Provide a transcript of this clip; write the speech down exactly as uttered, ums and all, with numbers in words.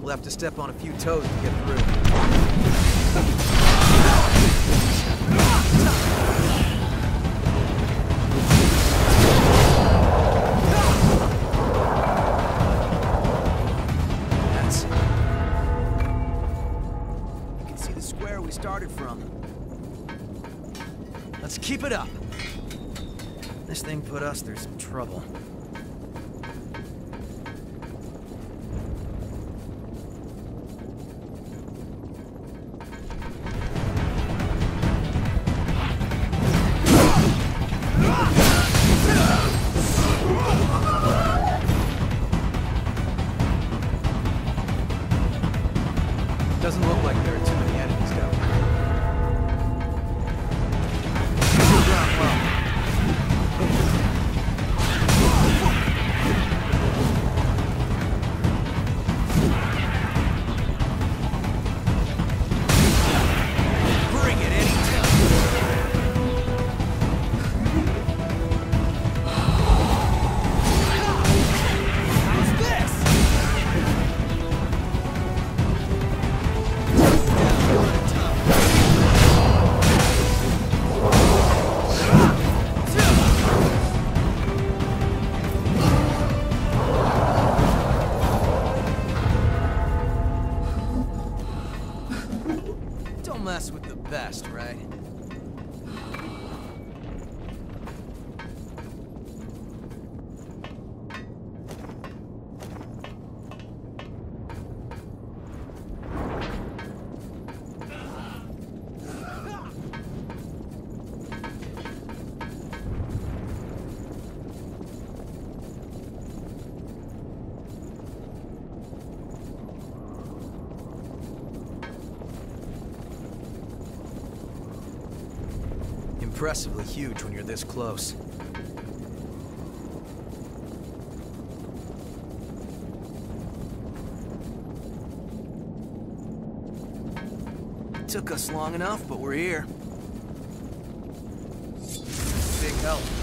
We'll have to step on a few toes to get through. That's... You can see the square we started from. Let's keep it up. This thing put us through some trouble. Doesn't look like there are too many enemies down there. Bring it anytime. How's this? Don't mess with the best, right? Impressively huge when you're this close. It took us long enough, but we're here. Big help.